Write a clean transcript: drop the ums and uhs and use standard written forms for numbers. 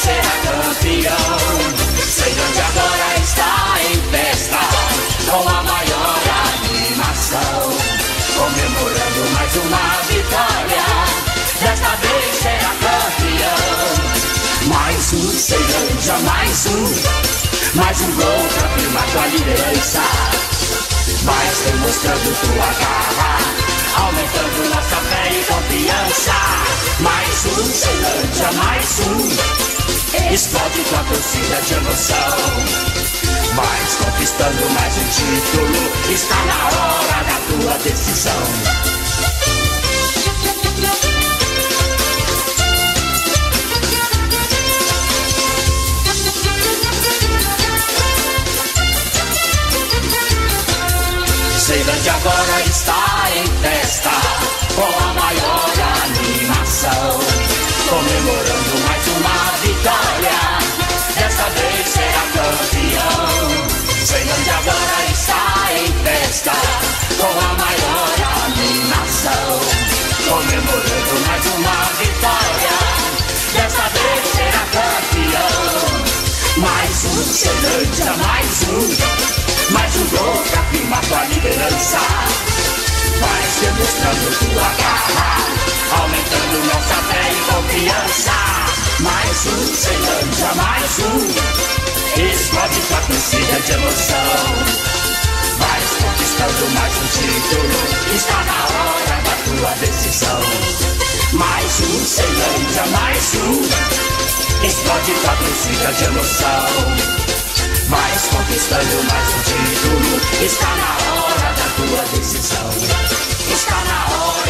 será campeão. Ceilândia agora está em festa, com a maior animação, comemorando mais uma vitória, desta vez será campeão. Mais um Ceilândia, mais um gol pra firmar tua liderança. Vais demonstrando tua garra, aumentando nossa fé e confiança. Mais um Ceilândia, mais um, explode tua torcida de emoção. Vais conquistando mais um título, está na hora da tua decisão. Ceilândia agora está em festa, com a maior animação, comemorando mais uma vitória, desta vez será campeão. Ceilândia agora está em festa, com a maior animação, comemorando mais uma vitória, desta vez será campeão. Mais um Ceilândia, mais um gol pra firmar tua liderança. Vais demonstrando tua garra, aumentando nossa fé e confiança. Mais um Ceilândia, mais um, explode tua torcida de emoção. Vais conquistando mais um título, está na hora da tua decisão. Mais um Ceilândia, mais um, explode tua torcida de emoção. Vais conquistando mais um título, está na hora da tua decisão. Está na hora